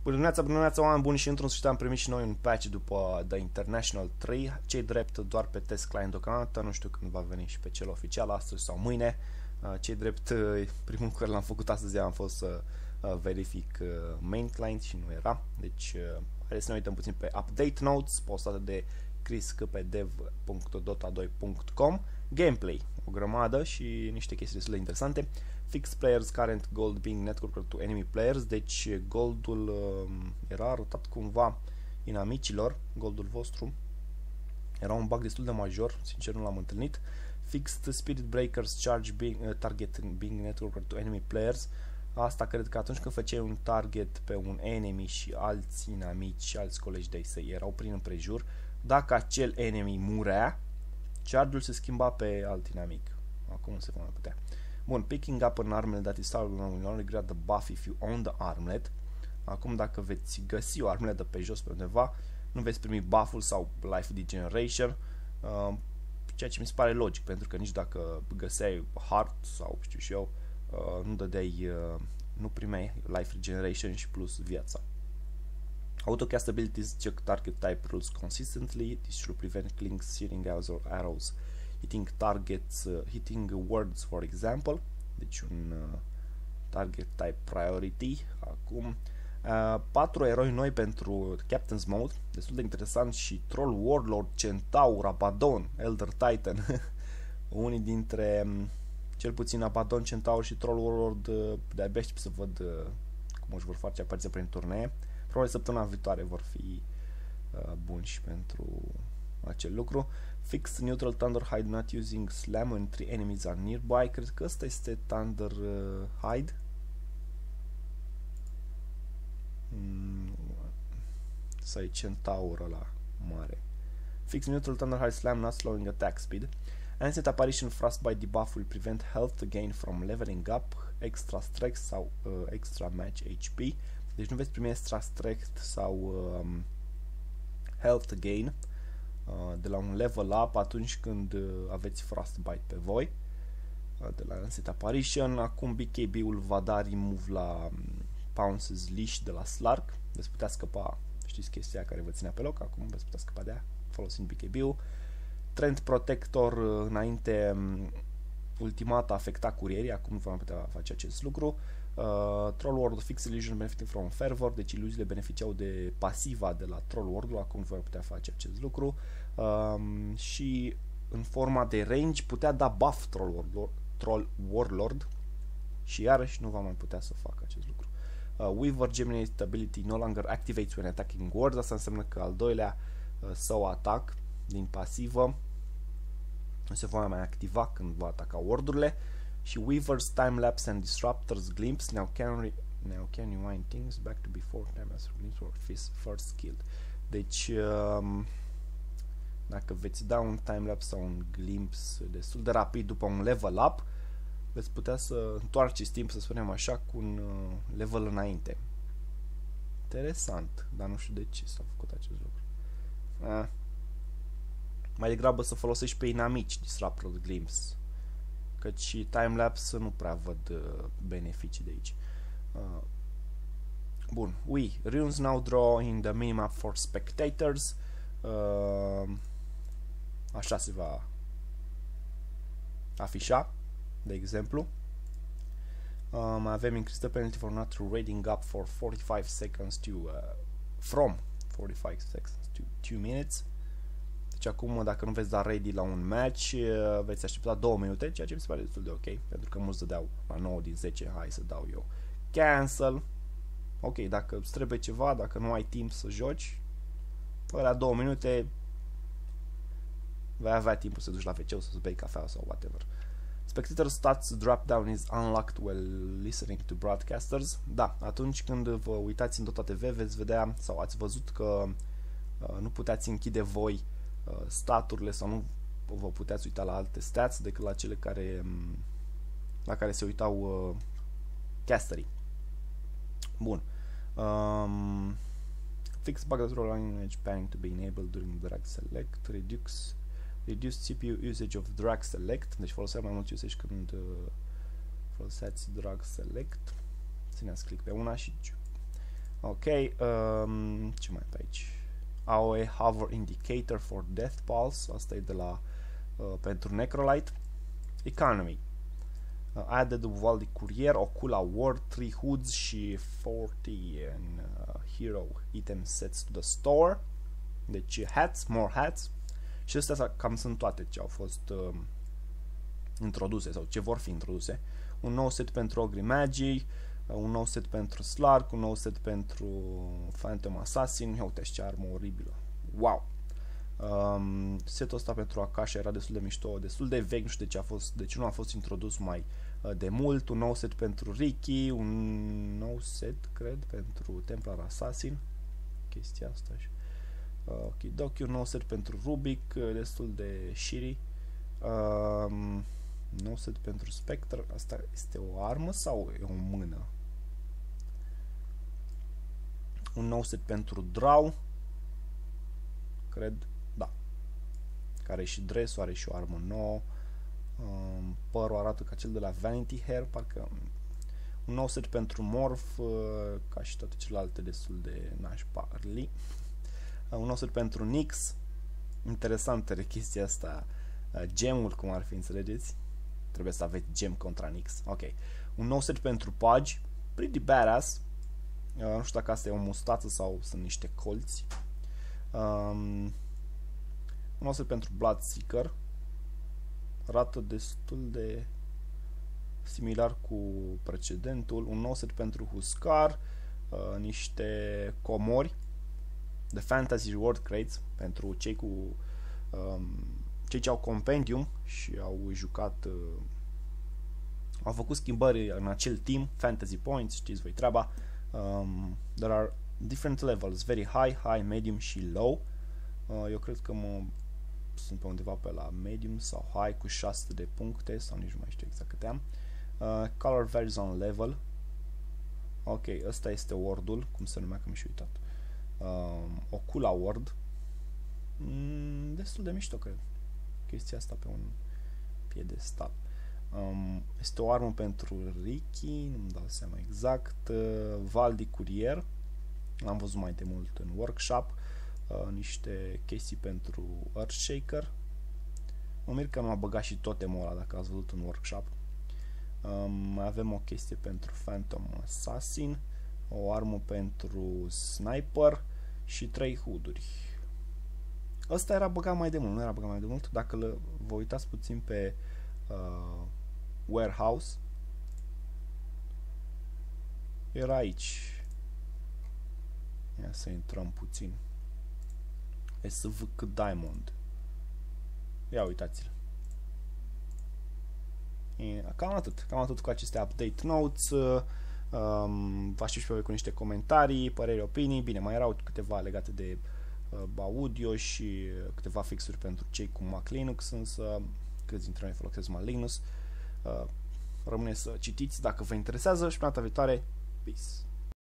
Bună dimineața, oameni buni, și într-un sfârșit am primit și noi un patch după The International 3, cei drept doar pe test client deocamdată, nu știu când va veni și pe cel oficial, astăzi sau mâine. Cei drept, primul lucru care l-am făcut astăzi a fost să verific main client și nu era, deci haideți să ne uităm puțin pe update notes postate de Chris pe dev.dota2.com. Gameplay, o grămadă și niște chestii destul de interesante. Fix players current gold being networked to enemy players, deci goldul era rotat cumva inamicilor, goldul vostru. Era un bug destul de major, sincer nu l-am întâlnit. Fixed spirit breakers charge being, target being networked to enemy players. Asta cred că atunci când făceai un target pe un enemy și alți inamici și alți colegi de-ai săi erau prin împrejur, dacă acel enemy murea, charge-ul se schimba pe alt inamic. Acum nu se va mai putea. Bun, picking up an armlet that is started will only grant the buff if you own the armlet. Acum dacă veți găsi o armletă pe jos pe undeva, nu veți primi buff-ul sau life degeneration, ceea ce mi se pare logic, pentru că nici dacă găseai heart sau știu și eu, nu dădeai, nu primeai life regeneration și plus viața. Autocast abilities check target type rules consistently. This should prevent clicks, searing arrows, hitting targets, hitting words, for example. Deci un target type priority. Acum 4 eroi noi pentru Captain's Mode, destul de interesant, și Troll, Warlord, Centaur, Abaddon, Elder Titan. Unii dintre, cel puțin Abaddon, Centaur și Troll, Warlord, de-abia aștept să văd cum își vor face apariția prin turnee. Probabil săptămâna viitoare vor fi buni și pentru acel lucru. Fix neutral Thunder Hide not using slam when 3 enemies are nearby. Cred că ăsta este Thunder Hide. Să-i Centaur ăla mare. Fix neutral Thunder Hide slam not slowing attack speed. Ancient Apparition Frostbite debuff will prevent health gain from leveling up, extra strength sau extra match HP. Deci nu veți primi extra strength sau health gain de la un level up atunci când aveți Frostbite pe voi, de la Ancient Apparition. Acum BKB-ul va da remove la Pounce's Leash de la Slark. Veți putea scăpa, știți chestia care vă ținea pe loc, acum veți putea scăpa de ea folosind BKB-ul. Trend Protector, înainte ultimata afecta curierii, acum nu vom putea face acest lucru. Troll World Fix Illusion benefiting from Fervor, deci iluziile beneficiau de pasiva de la Troll World, acum nu vom putea face acest lucru. Și în forma de range putea da buff Troll Warlord și iarăși nu va mai putea să facă acest lucru. Weaver Geminate ability no longer activates when attacking wards, asta înseamnă că al doilea său atac din pasivă nu se va mai activa când va ataca wardurile. Și Weaver's Timelapse and Disruptor's Glimpse now can rewind things back to before Timelapse Glimpse were first killed. Deci dacă veți da un timelapse sau un glimpse destul de rapid după un level up, veți putea să întoarceți timp, să spunem așa, cu un level înainte. Interesant, dar nu știu de ce s-a făcut acest lucru. Mai degrabă să folosești pe inamici Disruptor's Glimpse, căci timelapse nu prea văd beneficii de aici. Bun, runes now draw in the minimap for spectators. Așa se va afișa, de exemplu. Mai avem increased the penalty for not raiding up for 45 seconds to from 45 seconds to 2 minutes. Deci acum, dacă nu veți da ready la un match, veți aștepta 2 minute, ceea ce mi se pare destul de ok, pentru că mulți dădeau la 9 din 10, hai să dau eu cancel. Ok, dacă îți trebuie ceva, dacă nu ai timp să joci, până la 2 minute vei avea timpul să duci la WC să bei cafea sau whatever. Spectator stats drop down is unlocked while listening to broadcasters. Da, atunci când vă uitați în Dota TV veți vedea sau ați văzut că nu puteți închide voi staturile sau nu vă puteți uita la alte stats decât la cele la care se uitau casterii. Bun. Fix bug that rolling edge panning to be enabled during drag select. Reduce CPU usage of drag select. Deci foloseam mai mult usage când foloseați drag select. Țineți click pe una și Ok, ce mai e pe aici? AOE Hover Indicator for Death Pulse, asta e de la pentru Necrolite. Economy. Added Val de Courier, Ocula Ward, 3 hoods și 40 hero item sets to the store. Deci hats, more hats. Și astea cam sunt toate ce au fost introduse sau ce vor fi introduse. Un nou set pentru Ogre Magi, un nou set pentru Slark, un nou set pentru Phantom Assassin. Ia uite ce armă oribilă. Wow! Setul ăsta pentru Akasha era destul de mișto, destul de vechi, nu știu de ce nu a fost introdus mai de mult. Un nou set pentru Ricky, un nou set, cred, pentru Templar Assassin. Chestia asta și okidoki, un nou set pentru Rubik, destul de shitty. Nou set pentru Spectre. Asta este o armă sau e o mână? Un nou set pentru Drow, cred, da, care și dresul, are și o armă nouă. Părul arată ca cel de la Vanity Hair, parcă. Un nou set pentru Morph, ca și toate celelalte destul de nașparli. Un nou set pentru Nyx. Interesantă chestia asta, gemul, cum ar fi, înțelegeți? Trebuie să aveți gem contra Nyx. Ok. Un nou set pentru Pudge, pretty badass. Nu știu dacă asta e o mustață sau sunt niște colți. Un nou set pentru Bloodseeker. Arată destul de similar cu precedentul. Un nou set pentru Huskar. Niște comori. The Fantasy Reward Crates pentru cei cu cei ce au Compendium și au jucat, au făcut schimbări în acel team, Fantasy Points, știți voi treaba. There are different levels, very high, medium și low. Eu cred că sunt pe undeva pe la medium sau high cu 600 de puncte sau nici nu mai știu exact câte am. Color varies on level. Ok, ăsta este wardul, cum se numea, că mi-și uitat. Ocula Ward. Destul de mișto, cred. Chestia asta pe un piedestal. Este o armă pentru Ricky, nu-mi dau seama exact. Val de Courier. L-am văzut mai de mult în workshop. Niște chestii pentru Earthshaker. Mă mir că m-a băgat și totemul ăla, dacă ați văzut în workshop. Mai avem o chestie pentru Phantom Assassin, o armă pentru Sniper și 3 hooduri. Ăsta era băgat mai de mult, nu era băgat mai de mult. Dacă vă uitați puțin pe Warehouse, era aici. Ia să intrăm puțin. SVK Diamond. Ia uitați-l. Cam atât cu aceste update notes. Vă aștept și pe voi cu niște comentarii, păreri, opinii. Bine, mai erau câteva legate de audio și câteva fixuri pentru cei cu Mac Linux, însă câți dintre noi folosesc Mac Linux. Rămâne să citiți dacă vă interesează și pe data viitoare. Peace!